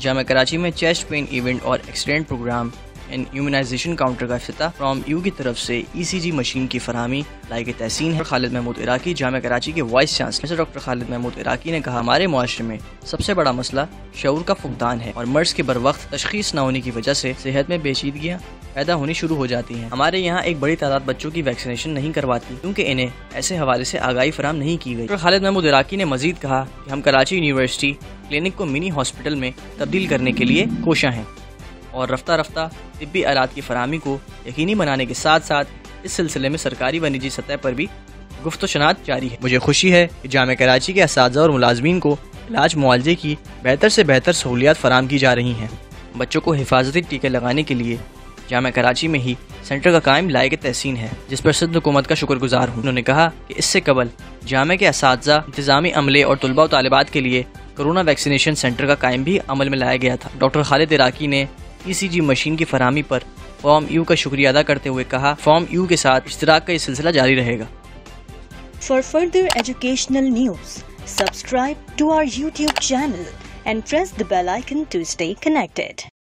جامعہ کراچی میں chest pain event اور accident program and immunization counter کا افتتاح فرام یو کی طرف سے ECG مشین کی فراہمی لائق تحسین ہے۔ خالد محمود عراقی جامعہ کراچی کے vice chancellor doctor Khalid Mahmood Iraqi نے کہا، ہمارے معاشرے میں سب سے بڑا مسئلہ شعور کا فقدان ہے اور مرض کے بروقت تشخیص نہ ہونے کی وجہ سے صحت میں پیچیدگیاں پیدا ہونی شروع ہو جاتی ہیں۔ ہمارے یہاں ایک بڑی تعداد بچوں کی ویکسینیشن نہیں کرواتی کیونکہ انہیں ایسے حوالے سے آگاہی فراہم نہیں کی گئی۔ ڈاکٹر خالد محمود عراقی نے مزید کہا کہ ہم کراچی یونیورسٹی کلینک کو منی ہاسپٹل میں تبدیل کرنے کے لیے کوشاں ہیں اور رفتہ رفتہ طبی آلات کی فراہمی کو یقینی بنانے کے ساتھ ساتھ اس سلسلے میں سرکاری و نجی سطح پر بھی گفت و شنید جاری ہے۔ مجھے خوشی ہے کہ جامعہ کراچی کے اساتذہ اور ملازمین کو علاج معالجے کی بہتر سے بہتر سہولیات فراہم کی جا رہی ہیں۔ بچوں کو حفاظتی ٹیکے لگانے کے لیے جامعہ کراچی میں ہی سینٹر کا قائم لائق تحسین ہے، جس پر صدر حکومت کا شکر گزار ہوں۔ انہوں نے کہا کہ اس سے قبل جامعہ کے اساتذہ، انتظامی عملے اور طلباء و طالبات کے لیے کورونا ویکسینیشن سینٹر کا قائم بھی عمل میں لایا گیا تھا۔ ڈاکٹر خالد عراقی نے ECG مشین کی فراہمی پر فارم یو کا شکریہ ادا کرتے ہوئے کہا، فارم یو کے ساتھ اشتراک کا یہ سلسلہ جاری رہے گا۔ For further educational news, subscribe to our YouTube channel and press the bell icon to stay connected.